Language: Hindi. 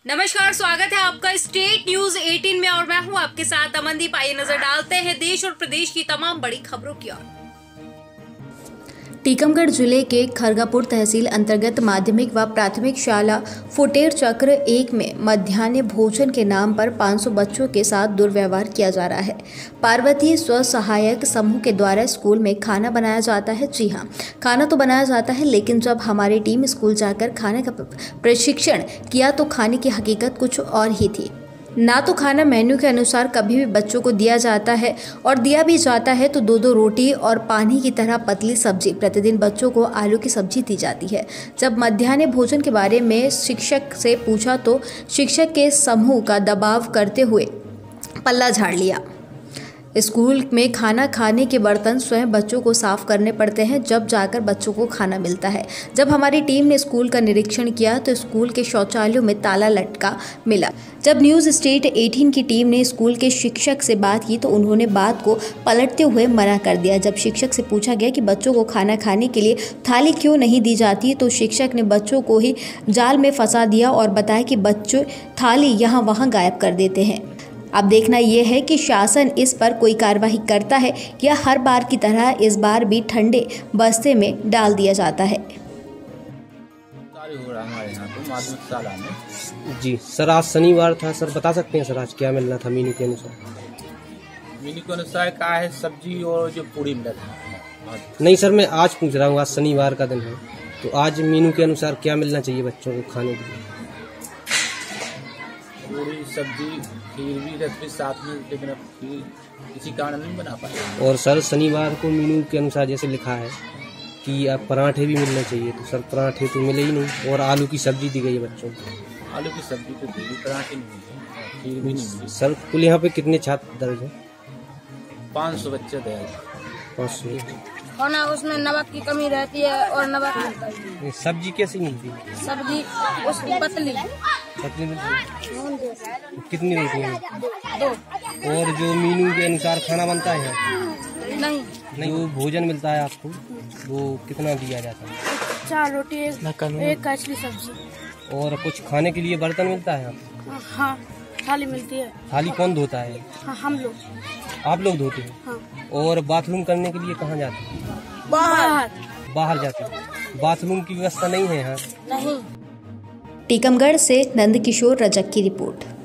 नमस्कार, स्वागत है आपका स्टेट न्यूज 18 में और मैं हूं आपके साथ अमनदीप। आइए नजर डालते हैं देश और प्रदेश की तमाम बड़ी खबरों की ओर। टीकमगढ़ जिले के खरगापुर तहसील अंतर्गत माध्यमिक व प्राथमिक शाला फुटेर चक्र 1 में मध्याह्न भोजन के नाम पर 500 बच्चों के साथ दुर्व्यवहार किया जा रहा है। पार्वतीय स्व सहायक समूह के द्वारा स्कूल में खाना बनाया जाता है। जी हाँ, खाना तो बनाया जाता है, लेकिन जब हमारी टीम स्कूल जाकर खाने का प्रशिक्षण किया तो खाने की हकीकत कुछ और ही थी। ना तो खाना मेन्यू के अनुसार कभी भी बच्चों को दिया जाता है, और दिया भी जाता है तो दो रोटी और पानी की तरह पतली सब्जी। प्रतिदिन बच्चों को आलू की सब्जी दी जाती है। जब मध्याह्न भोजन के बारे में शिक्षक से पूछा तो शिक्षक के समूह का दबाव करते हुए पल्ला झाड़ लिया। स्कूल में खाना खाने के बर्तन स्वयं बच्चों को साफ करने पड़ते हैं, जब जाकर बच्चों को खाना मिलता है। जब हमारी टीम ने स्कूल का निरीक्षण किया तो स्कूल के शौचालयों में ताला लटका मिला। जब न्यूज़ स्टेट 18 की टीम ने स्कूल के शिक्षक से बात की तो उन्होंने बात को पलटते हुए मना कर दिया। जब शिक्षक से पूछा गया कि बच्चों को खाना खाने के लिए थाली क्यों नहीं दी जाती, तो शिक्षक ने बच्चों को ही जाल में फंसा दिया और बताया कि बच्चे थाली यहाँ वहाँ गायब कर देते हैं। अब देखना यह है कि शासन इस पर कोई कार्रवाई करता है या हर बार की तरह इस बार भी ठंडे बस्ते में डाल दिया जाता है। हो रहा हमारे यहाँ तो माध्यमिक शाला में। जी सर, आज शनिवार था सर, बता सकते हैं सर आज क्या मिलना था मेन्यू के अनुसार? मेन्यू के अनुसार क्या है, सब्जी और जो पूरी मिला था। नहीं सर, मैं आज पूछ रहा हूँ, आज शनिवार का दिन है तो आज मेन्यू के अनुसार क्या मिलना चाहिए बच्चों को खाने के लिए? पूरी सब्जी खीर भी रखी साथ में, लेकिन अब खीर किसी कारण नहीं बना पाए। और सर शनिवार को मेन्यू के अनुसार जैसे लिखा है कि अब पराठे भी मिलने चाहिए, तो सर पराठे तो मिले ही नहीं, और आलू की सब्जी दी गई है बच्चों को। आलू की सब्जी तो दी, पराठे नहीं मिले, खीर भी नहीं मिली। सर कुल यहाँ पे कितने छात्र दर्ज हैं? 500 बच्चे थे। 500। खाना उसमें नमक की कमी रहती है और नमक मिलता है। सब्जी कैसी मिलती है? सब्जी उसकी पतली मिलती है। कितनी रहती है? 2। और जो मेन्यू के अनुसार खाना बनता है नहीं, वो भोजन मिलता है आपको, वो कितना दिया जाता है? 4 रोटी एक कचली सब्जी। और कुछ खाने के लिए बर्तन मिलता है आपको? हाँ, थाली मिलती है। थाली कौन धोता है? हाँ, हम लोग। आप लोग धोते हैं? हाँ। और बाथरूम करने के लिए कहाँ जाते हैं? बाहर जाते हैं। बाथरूम की व्यवस्था नहीं है यहाँ? नहीं। टीकमगढ़ से नंदकिशोर रजक की रिपोर्ट।